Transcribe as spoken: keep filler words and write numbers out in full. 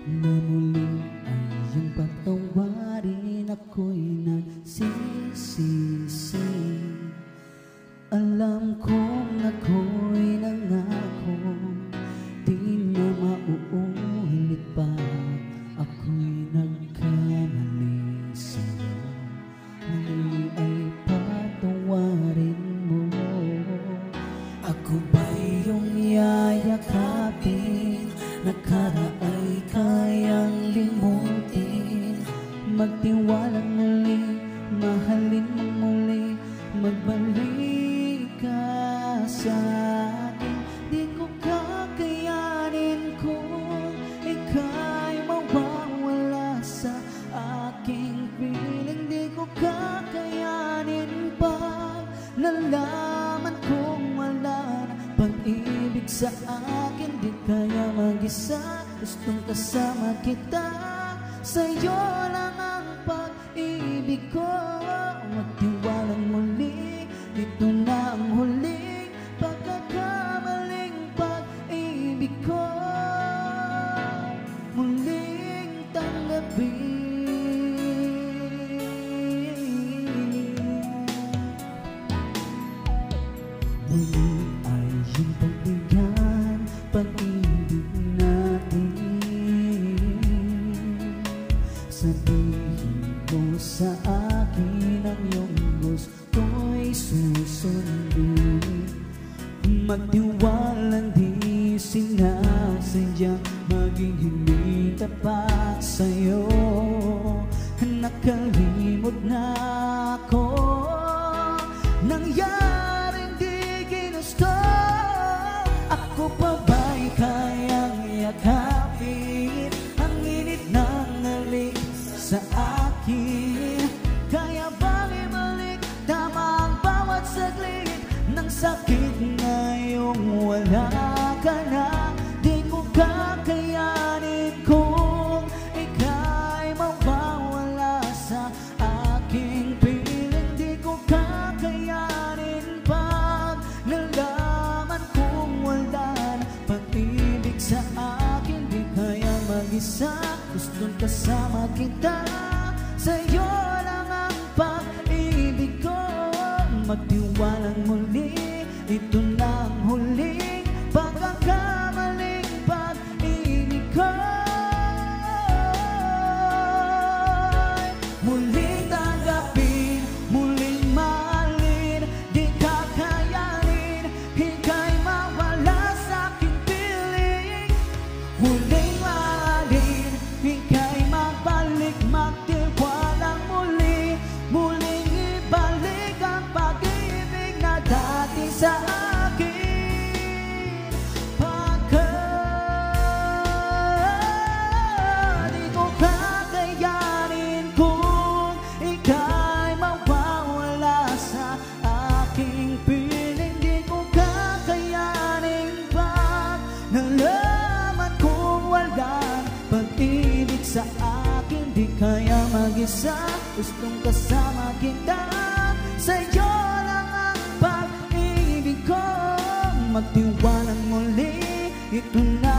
na muli ay iyong patawarin, ako'y nagsisisi. Alam kong ako'y nangako, di na mauulit pa. Ako'y nagkamali sa'yo, muli ay patawarin mo. Ako ba'y iyong yayakapin, nakaraay kayang limutin? Magtiwalang muli, mahalin mo muli, magbalik ka sa akin. Di ko kakayanin kung ika'y mawawala sa aking piling. Di ko kakayanin pag nalaman kong wala na pag-ibig sa akin. Di kaya mag-isa, gustong kasama kita, sa'yo lang ang pag-ibig ko. Magtiwalang muli, ito na ang huling pagkakamaling pag-ibig ko. Muling tanggapin. Muli ay iyong pagbigyan, pag-ibig natin. Sabihin mo sa akin ang iyong gusto'y susundin. Magtiwalang di sinasadyang maging hindi tapat sa'yo. Nakalimot na ako, nangyaring di ginusto. Ako pa ba'y kayang yakapin ang init ng halik sa akin? Kaya bang ibalik tama ang bawat saglit ng sakit ngayong wala ka na? Di ko kakayanin kung ika'y mawawala sa aking piling. Di ko kakayanin pag nalaman kong wala na pag-ibig sa akin. Di kaya mag-isa, gustong kasama kita, sa'yo lang ang pag-ibig ko. Magtiwalang muli, ito na ang huling pagkakamaling pag-ibig ko. Muling tanggapin, muling mahalin, di kakayanin ika'y mawala sa aking piling. Muling mahalin, ika'y magbalik, magtiwalang muli, muling ibalik ang pag-ibig na dati sa akin. Pagkat di ko kakayanin kung ika'y mawawala sa aking piling. Di ko kakayanin pag nalaman kong wala pag-ibig sa akin. Di kaya mag-isa, gustong kasama kita, sa'yo lang ang pag-ibig ko. Magtiwalang muli, ito na